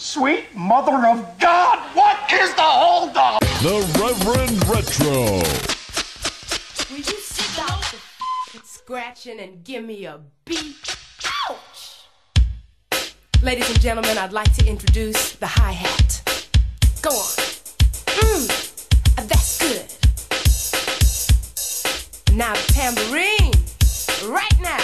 Sweet mother of God, what is the holdup? The Reverend Retro. Will you stop scratching and give me a beat? Ouch! Ladies and gentlemen, I'd like to introduce the hi-hat. Go on. That's good. Now the tambourine. Right now.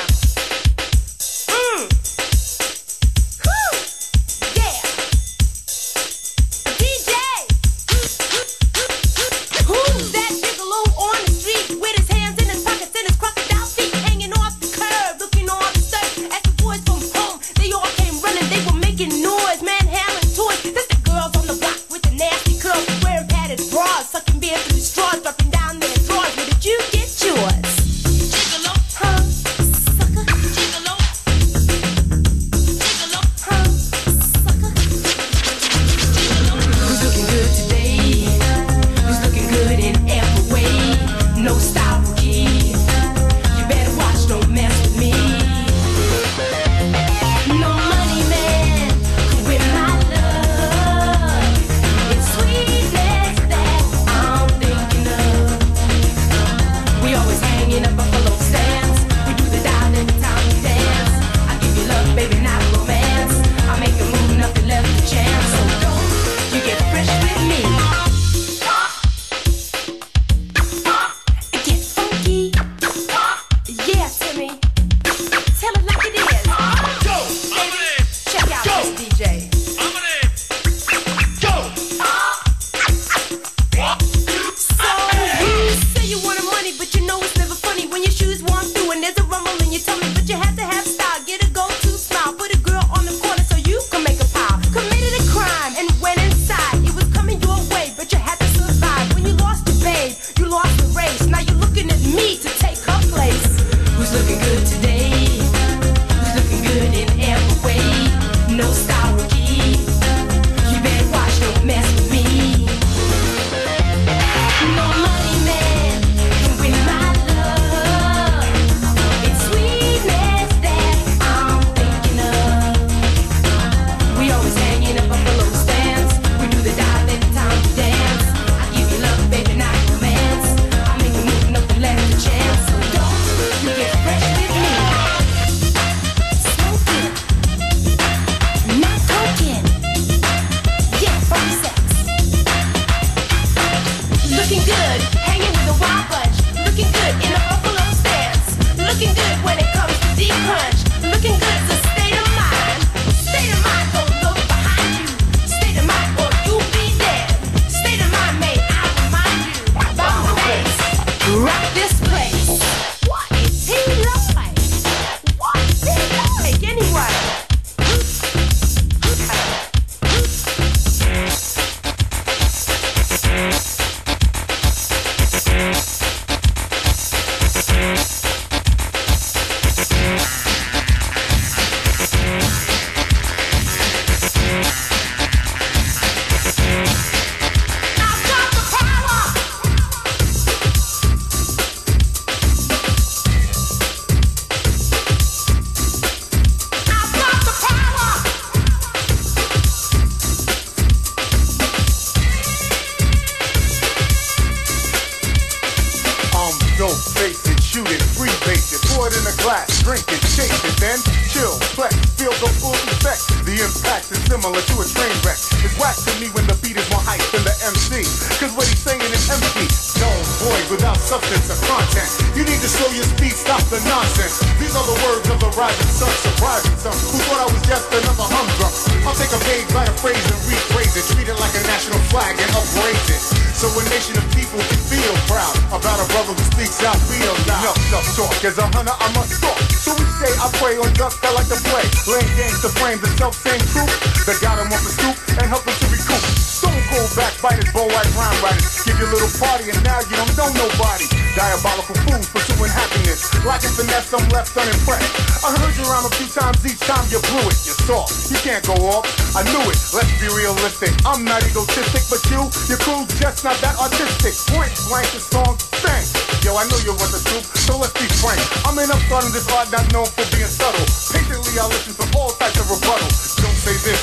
I'm left unimpressed. I heard you around a few times, each time you blew it. You're soft, you can't go off. I knew it, let's be realistic. I'm not egotistic, but your crew's just not that artistic. Point blank, the song sang. Yo, I know you want the truth, so let's be frank. I'm an upstart in this art, not known for being subtle. Patiently, I listen to all types of rebuttals. Don't say this, don't say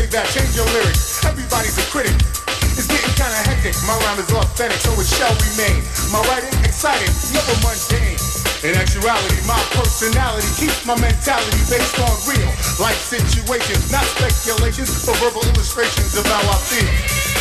dig that, change your lyrics. Everybody's a critic. It's getting kinda hectic. My rhyme is authentic, so it shall remain. My writing exciting, never mundane. In actuality, my personality keeps my mentality based on real life situations, not speculations, but verbal illustrations of how I feel.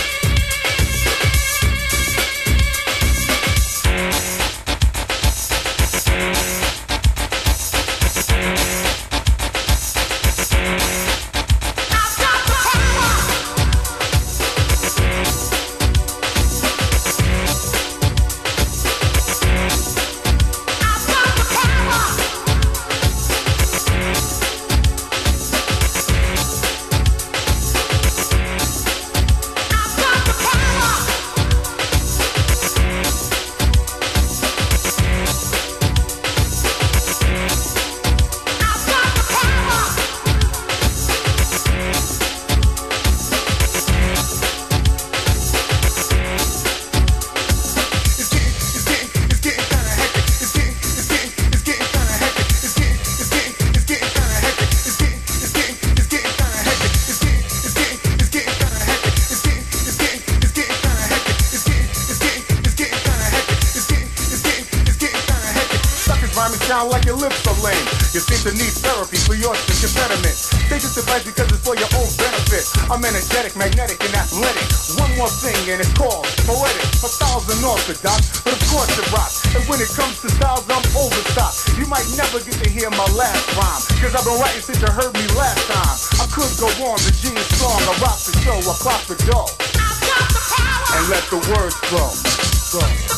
Sound like your lips are lame. You seem to need therapy for your impediment. Take this advice because it's for your own benefit. I'm energetic, magnetic, and athletic. One more thing, and it's called poetic. A thousand orthodox, but of course it rocks. And when it comes to styles, I'm overstocked. You might never get to hear my last rhyme, cause I've been writing since you heard me last time. I could go on, the G is strong. I rock the show, I clock the dough, and let the words flow.